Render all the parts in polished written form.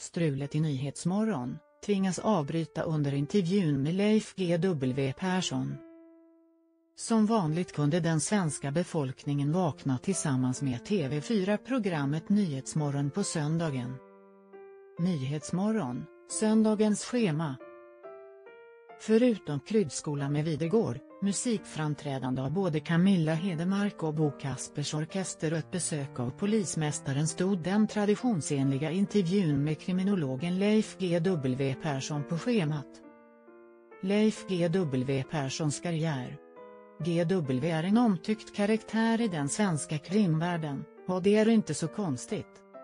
strulet i Nyhetsmorgon, tvingas avbryta under intervjun med Leif GW Persson. Som vanligt kunde den svenska befolkningen vakna tillsammans med TV4-programmet Nyhetsmorgon på söndagen. Nyhetsmorgon, söndagens schema. Förutom Kryddskola med Videgård, musikframträdande av både Camilla Hedemark och Bo Kaspers Orkester och ett besök av polismästaren stod den traditionsenliga intervjun med kriminologen Leif GW Persson på schemat. Leif GW Perssons karriär. GW är en omtyckt karaktär i den svenska krimvärlden, och det är inte så konstigt.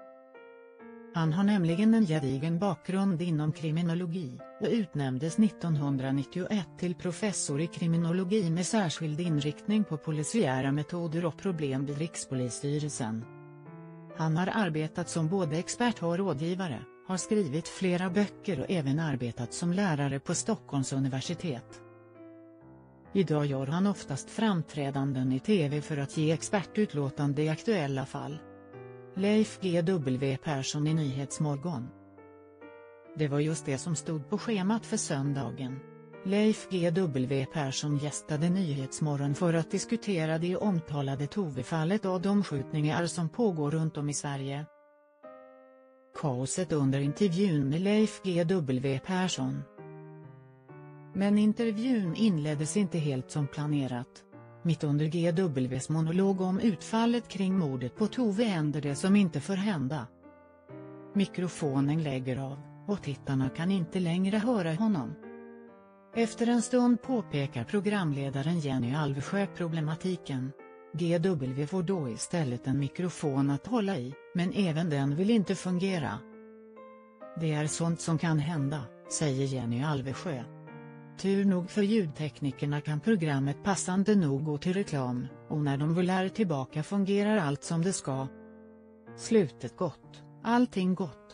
Han har nämligen en gedigen bakgrund inom kriminologi, och utnämndes 1991 till professor i kriminologi med särskild inriktning på polisiära metoder och problem vid Rikspolisstyrelsen. Han har arbetat som både expert och rådgivare, har skrivit flera böcker och även arbetat som lärare på Stockholms universitet. Idag gör han oftast framträdanden i TV för att ge expertutlåtande i aktuella fall. Leif GW Persson i Nyhetsmorgon. Det var just det som stod på schemat för söndagen. Leif GW Persson gästade Nyhetsmorgon för att diskutera det omtalade Tove-fallet och de skjutningar som pågår runt om i Sverige. Kaoset under intervjun med Leif GW Persson. Men intervjun inleddes inte helt som planerat. Mitt under GW:s monolog om utfallet kring mordet på Tove händer det som inte får hända. Mikrofonen lägger av, och tittarna kan inte längre höra honom. Efter en stund påpekar programledaren Jenny Alvesjö problematiken. GW får då istället en mikrofon att hålla i, men även den vill inte fungera. Det är sånt som kan hända, säger Jenny Alvesjö. Tur nog för ljudteknikerna kan programmet passande nog gå till reklam, och när de väl är tillbaka fungerar allt som det ska. Slutet gott, allting gott.